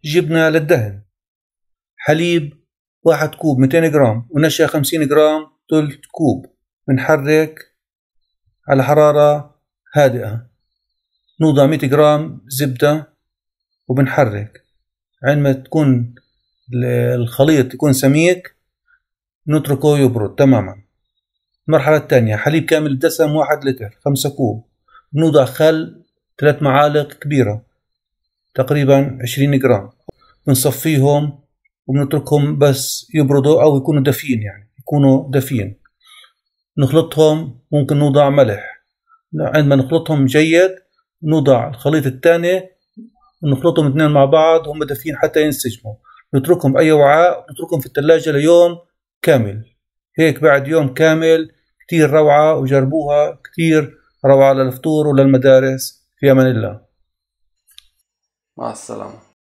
جبنة للدهن، حليب 1 كوب 200 جرام، ونشا 50 جرام 3 كوب. بنحرك على حرارة هادئة. نوضع 100 جرام زبدة وبنحرك. عندما تكون الخليط يكون سميك نتركه يبرد تماما. المرحلة الثانية، حليب كامل الدسم 1 لتر 5 كوب. بنوضع خل 3 معالق كبيرة تقريبا 20 جرام. بنصفيهم وبنتركهم بس يبردوا أو يكونوا دافين، يعني يكونوا دافين. نخلطهم، ممكن نوضع ملح. عندما نخلطهم جيد نوضع الخليط الثاني ونخلطهم اثنين مع بعض هم دافين حتى ينسجموا. نتركهم أي وعاء، نتركهم في الثلاجة ليوم كامل. هيك بعد يوم كامل كتير روعة، وجربوها كتير روعة للفطور وللمدارس. في أمان الله. مع السلامة.